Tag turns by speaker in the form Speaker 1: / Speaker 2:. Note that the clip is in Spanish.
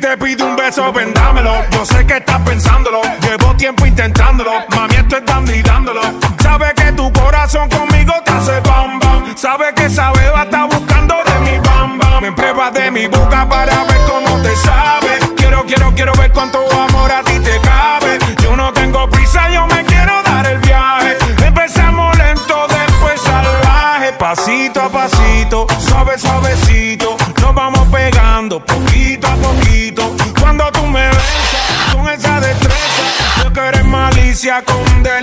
Speaker 1: te pide un beso, ven dámelo. Yo sé que estás pensándolo, llevo tiempo intentándolo. Mami, esto es dando y dándolo. Sabe que tu corazón conmigo te hace bam bam. Sabe que esa beba está buscando de mi bam bam. Me pruebas de mi boca para ver cómo te sabe. Quiero ver cuánto amor a ti te cabe. Yo no tengo prisa, yo me quiero dar el viaje. Empezamos lento, después salvaje. Pasito a pasito, suavecito. Nos vamos pegando poquito a poquito. Cuando tú me besas con esa destreza, yo que eres malicia con delicia.